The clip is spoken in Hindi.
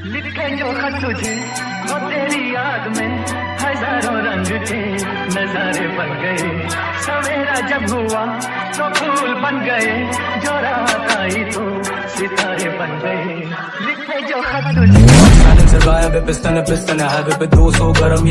लिखे जो खत तुझे वो तेरी याद में हजारों रंग के नजारे बन गए। सवेरा जब हुआ तो फूल बन गए, जो रात आई तो सितारे बन गए। लिखे जो खत तुझे Sen gaye ve pistene pistene her bir dost o garam